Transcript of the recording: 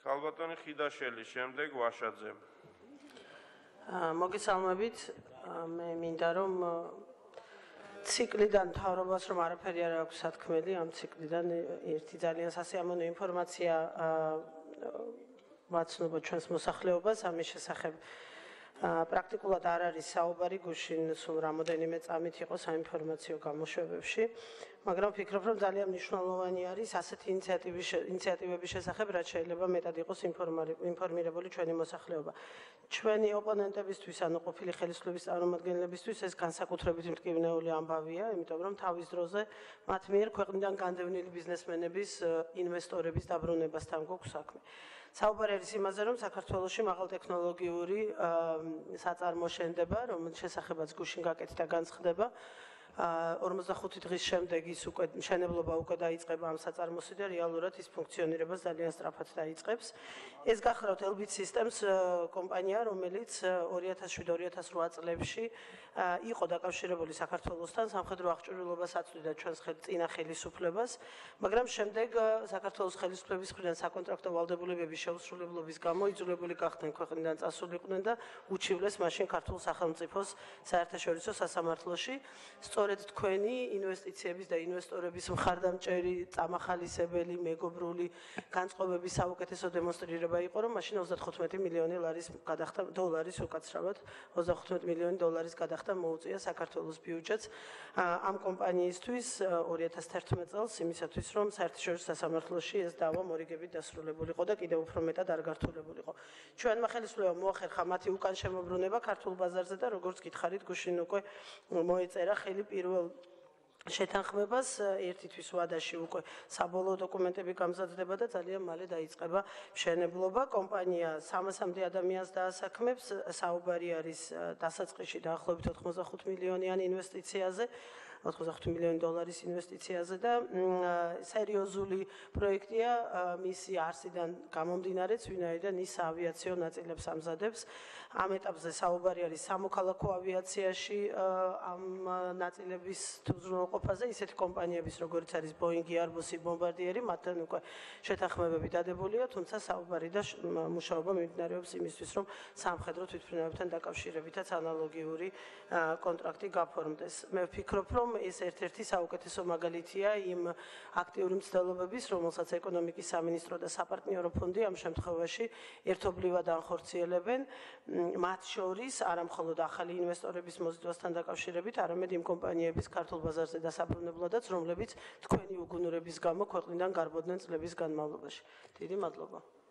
ხალბატონი ხიდაშელი, შემდეგ ვაშაძე. მოგესალმებით, მე მინდა რომ ციკლიდან თავრობას რომ არაფერი არ აქვს სათქმელი, ამ ციკლიდან ერთი ძალიან სასიამოვნო ინფორმაცია ვაცნობთ ჩვენს მოსახლეობას ამის შესახებ. პრაქტიკულად არ არის საუბარი, გუშინ სულ რამოდენიმე წამით იყო საინფორმაციო გამოშვებებში, მაგრამ ვფიქრობ, რომ ძალიან მნიშვნელოვანი არის ასეთი ინიციატივების შესახებ, რაც შეიძლება მეტად იყოს ინფორმირებული ჩვენი მოსახლეობა. ჩვენი ოპონენტებისთვის, ანუ ყოფილი ხელისუფლების წარმომადგენლებისთვის ეს განსაკუთრებით მტკივნეული ამბავია, იმიტომ რომ თავის დროზე მათ მიერ ქვეყნიდან განდევნილი ბიზნესმენების, ინვესტორების დაბრუნებასთან გვაქვს საქმე. საუბარი არის იმაზე, რომ საქართველოში მაღალტექნოლოგიური საწარმო შენდება, რომელიც შესახებაც გუშინ გაკეთდა განცხადება. 45 დღის შემდეგ ის უკვე მშენებლობა უკვე დაიწყება ამ საწარმოსი და რეალურად ის ფუნქციონირებას ძალიან სწრაფად დაიწყებს. ეს გახლავთ Elbit Systems კომპანია, რომელიც 2007-2008 წლებში იყო დაკავშირებული საქართველოსთან, სამხედრო აღჭურვილობას აწვდიდა ჩვენს წინა ხელისუფლებას, მაგრამ შემდეგ საქართველოს ხელისუფლების მხრიდან საკონტრაქტო ვალდებულებების შეუსრულებლობის გამო იძულებული გახდნენ ქვეყნიდან წასულიყვნენ და უჩივლეს მაშინ ქართულ სახელმწიფოს საერთაშორისო სასამართლოში. სწორედ თქვენი ინვესტიციების და ინვესტორების მხარდამჭერი, წამახალისებელი, მეგობრული განწყობების საუკეთესო დემონსტრირება იყო, რომ მაშინ 35 მილიონი დოლარის უკაცრავად 35 მილიონი დოლარის გადახდა მოუწია საქართველოს ბიუჯეტს ამ კომპანიისთვის 2011 წელს იმისათვის, რომ საერთაშორისო სასამართლოში ეს დავა მორიგებით დასრულებულიყო და კიდევ უფრო მეტად არ გართულებულიყო. ჩვენმა ხელისუფლებამ მოახერხა მათი უკან შემოbrunება ქართულ ბაზარზე და როგორც გითხარით, გუშინ უკვე მოეწერა ხელი პირველ შეთანხმებას ერთი თვის ვადაში უკვე საბოლოო დოკუმენტები გამზადდება და ძალიან მალე დაიწყება მშენებლობა. კომპანია 300-მდე ადამიანს დაასაქმებს, საუბარი არის დასაწყისში დაახლოებით 85 მილიონიანი ინვესტიციაზე, 85 მილიონი დოლარის ინვესტიციაზე და სერიოზული პროექტია მისი არსიდან გამომდინარეც, ვინაიდან ის ავიაციო ნაწილებს ამზადებს. ამ ეტაპზე საუბარი არის სამოქალაქო ავიაციაში ამ ნაწილების უზრუნველყოფაზე, ისეთი კომპანიების როგორიც არის Boeing, Airbus, Bombardier, მათთან უკვე შეთანხმებები დადებულია, თუმცა საუბარი და მუშაობა მიმდინარეობს იმისთვის, რომ სამხედრო თვითმფრინავებთან დაკავშირებითაც ანალოგიური კონტრაქტი გაფორმდეს. მე ვფიქრობ, რომ ეს ერთ-ერთი საუკეთესო მაგალითია იმ აქტიური მცდელობების, რომელსაც ეკონომიკის სამინისტრო და საპარტნიორო ფონდი ამ შემთხვევაში ერთობლივად ანხორციელებენ, მათ შორის არა მხოლოდ ახალი ინვესტორების მოზიდვასთან დაკავშირებით, არამედ იმ კომპანიების ქართულ ბაზარზე დასაბრუნებლადაც, რომლებიც თქვენი უგუნურების გამო ქვეყნიდან გარბოდნენ წლების განმავლობაში. დიდი მადლობა.